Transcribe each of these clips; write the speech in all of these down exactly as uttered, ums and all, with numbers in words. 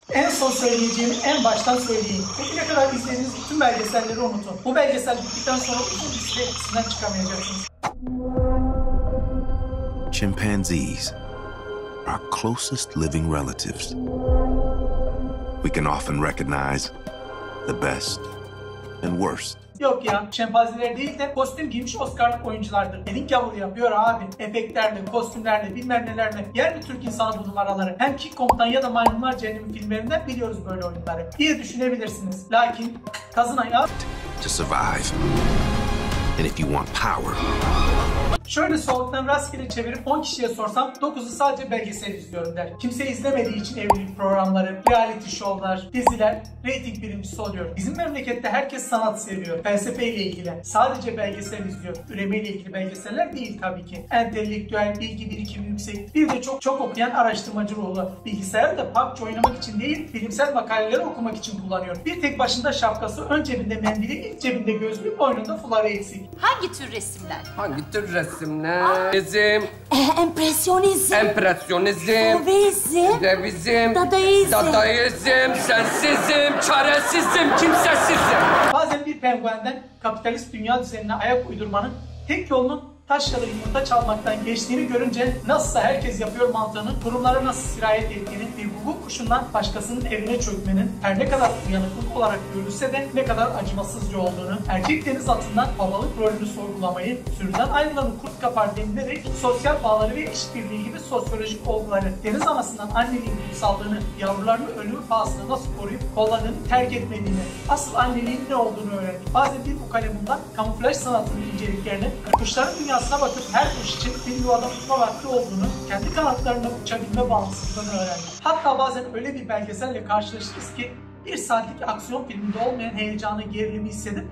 En son söyleyeceğimi en baştan söyleyeyim. Bugüne kadar izlediğiniz bütün belgeselleri unutun. Bu belgesel bittikten sonra uzun bir süre etkisinden çıkamayacaksınız. Chimpanzees, our closest living relatives. We can often recognize the best and worst. Yok ya, şempanzeler değil de kostüm giymiş Oscar'lık oyunculardır. Elin gavuru yapıyor abi. Efektlerle, kostümlerle, bilmem nelerle. Yer mi Türk insanı bu numaraları? Hem King Kong'dan ya da Maymunlar Cehennemi filmlerinden biliyoruz böyle oyunları diye düşünebilirsiniz. Lakin kazın ayağı... To survive. And if you want power... Şöyle soğuktan rastgele çevirip on kişiye sorsam dokuzu sadece belgesel izliyorum der. Kimse izlemediği için evlilik programları, reality show'lar, diziler reyting birincisi oluyor. Bizim memlekette herkes sanat seviyor. Felsefeyle ilgili. Sadece belgesel izliyor. Üremeyle ilgili belgeseller değil tabii ki. Entelektüel, bilgi birikimi yüksek. Bir de çok çok okuyan araştırmacı ruhlu. Bilgisayarı da P U B G oynamak için değil, bilimsel makaleleri okumak için kullanıyor. Bir tek başında şapkası, ön cebinde mendili, ilk cebinde gözlüğü, boynunda fuları eksik. Hangi tür resimler? Hangi tür resimler? Bizim... Empresyonizm. Empresyonizm. Fauvism. Revizm. Dadaizm. Dadaizm. Sensizm. Çaresizm. Kimsesizim. Bazen bir penguenden kapitalist dünya düzenine ayak uydurmanın tek yolunun taş ya da yumurta çalmaktan geçtiğini görünce nasılsa herkes yapıyor mantığının kurumlara nasıl sirayet ettiğini bir hukuk kuşundan başkasının evine çökmenin her ne kadar uyanıklık olarak görülse de ne kadar acımasızca olduğunu, erkek deniz atından babalık rolünü sorgulamayı, sürüden ayrılanı kurt kapar denilerek sosyal bağları ve işbirliği gibi sosyolojik olguları, deniz anasından anneliğin kutsallığını, yavrularını ölümü pahasına nasıl koruyup kolladığını, terk etmediğini, asıl anneliğin ne olduğunu öğrendik. Bazen bir ukalemundan kamuflaj sanatının inceliklerini, kuşların dünyasına bakıp her kuş için bir yuvada tutma vakti olduğunu, kendi kanatlarına uçabilme bağımsızlığını öğrendik. Hatta bazen öyle bir belgeselle karşılaşırız ki bir saatlik aksiyon filminde olmayan heyecanı, gerilimi hissedip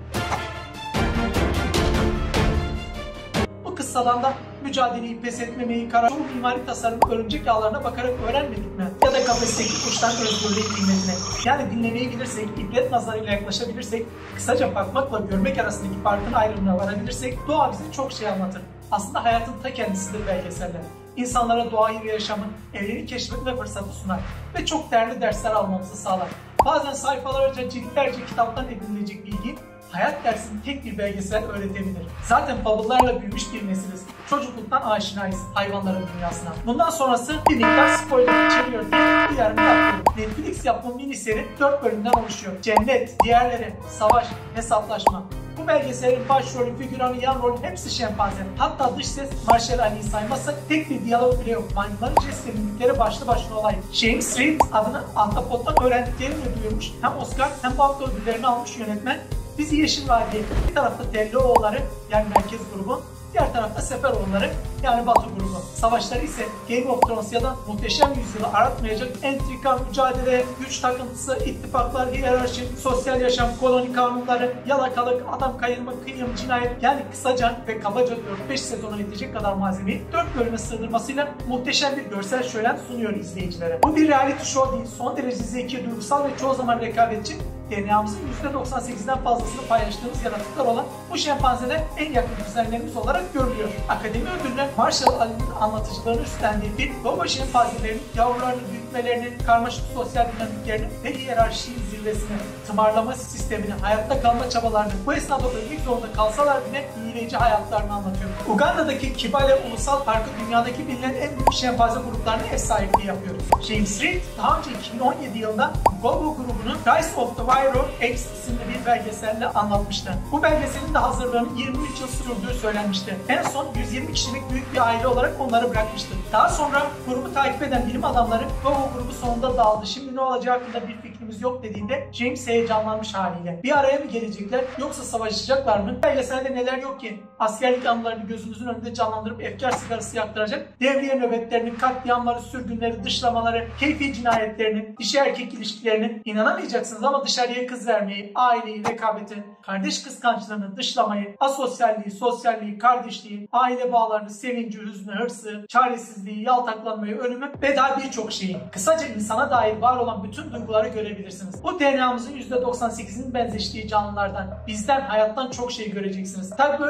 bu kıssadan da mücadeleyi pes etmemeyi, karar, çoğu mimari tasarımı örümcek yağlarına bakarak öğrenmedik mi? Ya da kafesteki kuştan özgürlük kıymetine. Yani dinlemeyi bilirsek, ibret nazarıyla yaklaşabilirsek, kısaca bakmakla görmek arasındaki farkın ayrımına varabilirsek doğa bize çok şey anlatır. Aslında hayatın ta kendisidir belgeseller. İnsanlara doğayı ve yaşamın, evreni keşfetme fırsatı sunar ve çok değerli dersler almamızı sağlar. Bazen sayfalarca, ciltlerce kitaptan edinilecek bilgi, hayat dersini tek bir belgesel öğretebilir. Zaten fabullarla büyümüş bir nesiliz. Çocukluktan aşinayız hayvanların dünyasına. Bundan sonrası bir miktar spoiler içeriyor diye uyarımı yapıyorum. Netflix yapımı mini seri dört bölümden oluşuyor. Cennet, diğerleri, savaş, hesaplaşma. Bu belgeselin başrolü, figüranı, yan rol hepsi şempanze. Hatta dış ses Marshall Ali'yi saymazsak tek bir diyalog bile yok. Maymunların jest mimikleri başlı başına olay. James Reed adını Ahtapot'tan öğrendiklerini duyurmuş. Hem Oscar hem BAFTA ödüllerini almış yönetmen. Bizi Yeşil Vadiye, bir tarafta Tellioğulları yani merkez grubu, diğer tarafta Seferoğulları yani Batı grubu. Savaşları ise Game of Thrones ya da Muhteşem Yüzyıl'ı aratmayacak entrika, mücadele, güç takıntısı, ittifaklar, hiyerarşi, sosyal yaşam, koloni kanunları, yalakalık, adam kayırma, kıyım, cinayet yani kısaca ve kabaca dört beş sezona yetecek kadar malzemeyi dört bölüme sığdırmasıyla muhteşem bir görsel şölen sunuyor izleyicilere. Bu bir reality show değil, son derece zeki, duygusal ve çoğu zaman rekabetçi, D N A'mızın yüzde doksan sekizden fazlasını paylaştığımız yaratıklar olan bu şempanzeler en yakın kuzenlerimiz olarak görülüyor. Akademi ödülüne Marshall Ali'nin anlatıcılarını üstlendiği film, baba şempanzelerin yavrularını büyütmelerini, karmaşık sosyal dinamiklerini ve hiyerarşinin zirvesini, tımarlama sistemini, hayatta kalma çabalarını, bu esnada ölmek zorunda kalsalar bile büyüleyici hayatlarını anlatıyor. Uganda'daki Kibale Ulusal Parkı dünyadaki bilinen en büyük şempanze gruplarına ev sahipliği yapıyor. James Reed daha önce iki bin on yedi yılında Gogo grubunun Rise of the Warrior Apes isimli bir belgeselle anlatmıştı. Bu belgeselin de hazırlığının yirmi üç yıl sürdüğü söylenmişti. En son yüz yirmi kişilik büyük bir aile olarak onları bırakmıştı. Daha sonra grubu takip eden bilim adamları Gogo grubu sonunda dağıldı. Şimdi ne olacağı hakkında bir fikrimiz yok dediğinde James heyecanlanmış haliyle. Bir araya mı gelecekler yoksa savaşacaklar mı? Belgeselde neler yok ki? Askerlik anılarını gözünüzün önünde canlandırıp efkar sigarası yaktıracak, devriye nöbetlerini, katliamları, sürgünleri, dışlamaları, keyfi cinayetlerini, dişi erkek ilişkilerini inanamayacaksınız ama dışarıya kız vermeyi, aileyi, rekabeti, kardeş kıskançlığını, dışlamayı, asosyalliği, sosyalliği, kardeşliği, aile bağlarını, sevinci, hüznü, hırsı, çaresizliği, yaltaklanmayı, ölümü ve daha birçok şeyi. Kısaca insana dair var olan bütün duyguları görebilirsiniz. Bu D N A'mızın yüzde doksan sekizinin benzeştiği canlılardan, bizden, hayattan çok şey göreceksiniz. Tabi böyle anlatınca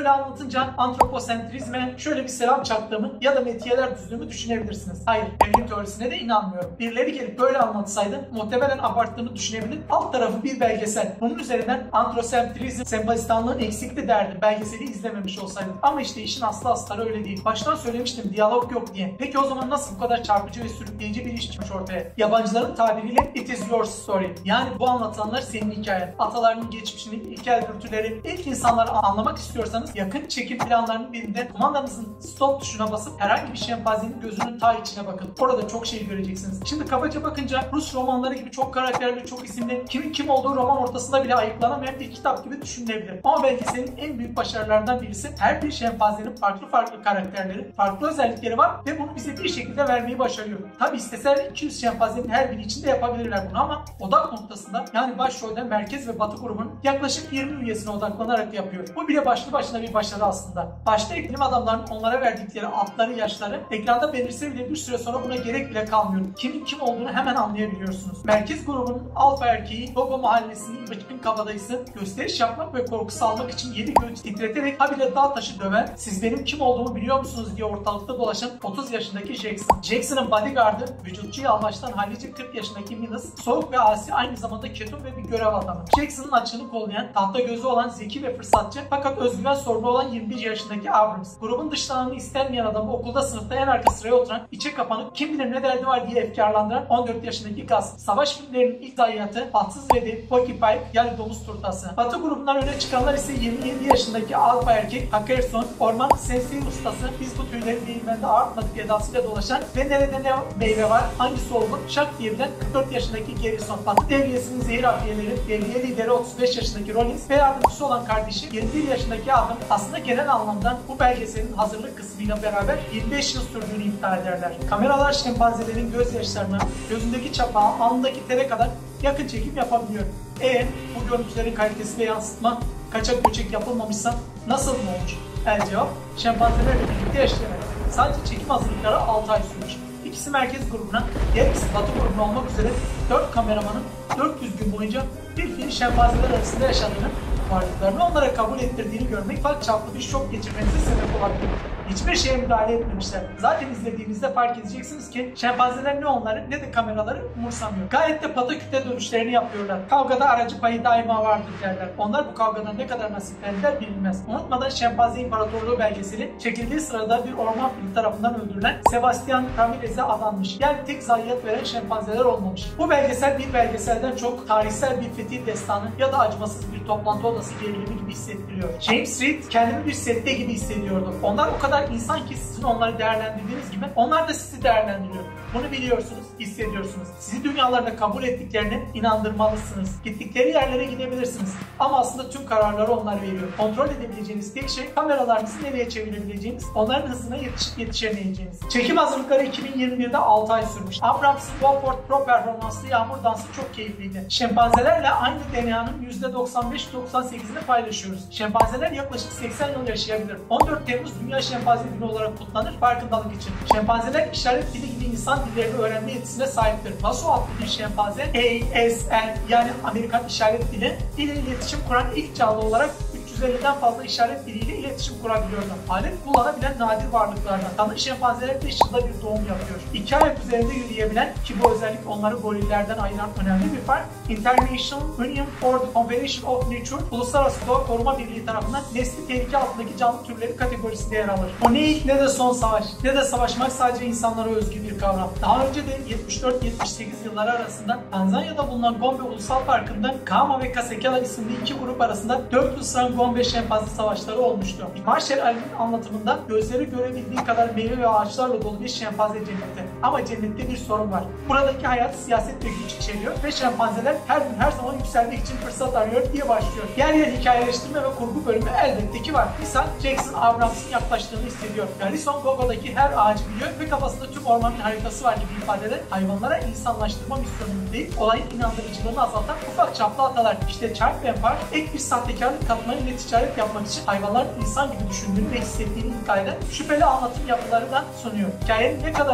anlatınca antroposentrizme şöyle bir selam çaktığımı ya da metiyeler düzdüğümü düşünebilirsiniz. Hayır, evrim teorisine de inanmıyorum. Birileri gelip böyle anlatsaydı muhtemelen abarttığını düşünebilir. Alt tarafı bir belgesel. Bunun üzerinden antrosentrizm, sempastistanlığın eksikti derdim belgeseli izlememiş olsaydım. Ama işte işin aslı astarı öyle değil. Baştan söylemiştim diyalog yok diye. Peki o zaman nasıl bu kadar çarpıcı ve sürükleyici bir iş çıkmış ortaya? Yabancıların tabiriyle it is your story. Yani bu anlatılanlar senin hikayen. Atalarının geçmişini, ilkel dürtüleri, ilk insanları anlamak istiyorsanız yakın çekim planlarının birinde kumandanızın stop tuşuna basıp herhangi bir şempanzenin gözünün ta içine bakın. Orada çok şey göreceksiniz. Şimdi kabaca bakınca Rus romanları gibi çok karakterli, çok isimli, kimin kim olduğu roman ortasında bile ayıklanamayan bir kitap gibi düşünülebilir. Ama belgeselin en büyük başarılarından birisi her bir şempanzenin farklı farklı karakterleri, farklı özellikleri var ve bunu bize bir şekilde vermeyi başarıyor. Tabi isteseler iki yüz şempanzenin her biri içinde yapabilirler bunu ama odak noktasında yani başrolde merkez ve batı grubunun yaklaşık yirmi üyesine odaklanarak yapıyor. Bu bile başlı başına bir başarı aslında. Başta bilim adamlarının onlara verdikleri adları, yaşları ekranda belirse bile bir süre sonra buna gerek bile kalmıyor. Kimin kim olduğunu hemen anlayabiliyorsunuz. Merkez grubunun alfa erkeği Dogo mahallesinin bıçkın kabadayısı gösteriş yapmak ve korku salmak için yedi göğüs titreterek habire dağ taşı döven, siz benim kim olduğumu biliyor musunuz diye ortalıkta dolaşan otuz yaşındaki Jackson. Jackson'ın bodyguardı, vücutçu yalvaçtan hallice kırk yaşındaki Minas, soğuk ve asi aynı zamanda ketum ve bir görev adamı. Jackson'ın açığını kollayan, tahta gözü olan zeki ve fırsatçı fakat özgüven sorunu olan yirmi bir yaşındaki Abrams. Grubun dışlananı istenmeyen adamı okulda sınıfta en arka sıraya oturan, içe kapanık, kim bilir ne derdi var diye efkarlandıran on dört yaşındaki Gus. Savaş filmlerinin ilk zayiatı, bahtsız ve de Porcupine yani domuz turtası. Batı grubundan öne çıkanlar ise yirmi yedi yaşındaki alfa erkek Hackerson, orman sensei ustası, biz bu tüyleri değirmende artmadık edasıyla dolaşan ve nerede ne meyve var, hangisi olgun, şak diyebilen kırk dört yaşındaki Garrison. Batı devriyesinin zehir afiyeleri, devriye lideri otuz beş yaşındaki Rollins ve yardımcısı olan kardeşi yirmi bir yaşındaki adam aslında genel anlamda bu belgeselin hazırlık kısmıyla beraber yirmi beş yıl sürdüğünü iddia ederler. Kameralar şempanzelerin gözyaşlarına, gözündeki çapağı, alnındaki tere kadar yakın çekim yapabiliyor. E bu görüntülerin kalitesi ve yansıtma kaçak göçek yapılmamışsa nasıl mı olmuş? El cevap, şempanzelerle birlikte yaşayarak. Sadece çekim hazırlıkları altı ay sürmüş. İkisi merkez grubuna, diğer ikisi batı grubuna olmak üzere dört kameramanın dört yüz gün boyunca bir fil şempanzeler arasında yaşadığını, varlıklarını onlara kabul ettirdiğini görmek farklı çaplı bir şok geçirmenize sebep olabilir. Hiçbir şeye müdahale etmemişler. Zaten izlediğinizde fark edeceksiniz ki şempanzeler ne onları ne de kameraları umursamıyor. Gayet de pataküte dönüşlerini yapıyorlar. Kavgada aracı payı daima vardır derler. Onlar bu kavgadan ne kadar nasiplendiler bilinmez. Unutmadan Şempanze İmparatorluğu belgeseli çekildiği sırada bir orman fili tarafından öldürülen Sebastian Ramirez'e adanmış. Yani tek zayiat veren şempanzeler olmamış. Bu belgesel bir belgeselden çok tarihsel bir fetih destanı ya da acımasız bir toplantı odası gerilimi gibi hissettiriyor. James Reed kendimi bir sette gibi hissediyordum. Onlar o kadar insan ki sizin onları değerlendirdiğiniz gibi onlar da sizi değerlendiriyor. Bunu biliyorsunuz, hissediyorsunuz. Sizi dünyalarına kabul ettiklerine inandırmalısınız. Gittikleri yerlere gidebilirsiniz. Ama aslında tüm kararları onlar veriyor. Kontrol edebileceğiniz tek şey kameralarınızı nereye çevirebileceğiniz, onların hızına yetişip yetişemeyeceğiniz. Çekim hazırlıkları iki bin yirmi birde altı ay sürmüş. Abrams'ın Walford Pro performanslı yağmur dansı çok keyifliydi. Şempanzelerle aynı D N A'nın yüzde doksan beş doksan sekizini paylaşıyoruz. Şempanzeler yaklaşık seksen yıl yaşayabilir. on dört Temmuz Dünya Şempanze Günü olarak kutlanır farkındalık için. Şempanzeler işaret dili gibi insan dillerini öğrenme yetisine sahiptir. Vaso adlı bir şempanze A S L yani Amerikan İşaret Dili ile iletişim kuran ilk canlı olarak üç yüz elliden fazla işaret diliyle iletişim kurabiliyorlar. Alet kullanabilen nadir varlıklardan. Tanrı şempanzeler beş yılda bir doğum yapıyor. İki ayak üzerinde yürüyebilen ki bu özellik onları gorillerden ayıran önemli bir fark. International Union for the Conservation of Nature Uluslararası Doğa Koruma Birliği tarafından nesli tehlike altındaki canlı türleri kategorisinde yer alır. O ne ilk ne de son savaş ne de savaşmak sadece insanlara özgü bir kavram. Daha önce de yetmiş dört yetmiş sekiz yılları arasında Tanzanya'da bulunan Gombe Ulusal Parkı'nda Kama ve Kasekela isimli iki grup arasında dört yıl süren Gombe şempanze savaşları olmuştu. Marshall Allen'in anlatımında gözleri görebildiği kadar meyve ve ağaçlarla dolu bir şempanze cenneti. Ama cennette bir sorun var. Buradaki hayat siyaset ve güç içeriyor ve şempanzeler her gün her zaman yükselmek için fırsat arıyor diye başlıyor. Yer yer hikayeleştirme ve kurgu bölümü elbette ki var. Misal Jackson Abrams'ın yaklaştığını hissediyor. Garrison Gogo'daki her ağacı biliyor ve kafasında tüm ormanın haritası var gibi ifadeler hayvanlara insanlaştırma misyonunu değil, olayın inandırıcılığını azaltan ufak çaplı hatalar. İşte Charles Bempar ek bir sahtekarlık katmanı ile ticaret yapmak için hayvanların insan gibi düşündüğünü ve hissettiğini iddia eden şüpheli anlatım yapıları da sunuyor. Hikayenin ne kadar kurgu,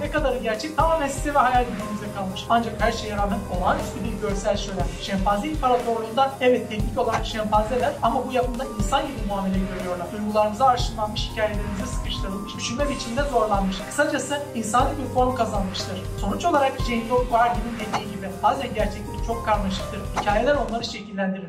ne kadarı gerçek tamamen size ve hayal gücünüze kalmış. Ancak her şeye rağmen olağanüstü bir görsel şölen. Şempanze İmparatorluğu'nda evet teknik olarak şempanzeler ama bu yapımda insan gibi muamele görüyorlar. Duygularımıza arşınlanmış, hikayelerimize sıkıştırılmış, düşünme biçiminde zorlanmış. Kısacası insani bir form kazanmıştır. Sonuç olarak Jean-Claude Guary'nin dediği gibi bazen gerçeklik çok karmaşıktır. Hikayeler onları şekillendirir.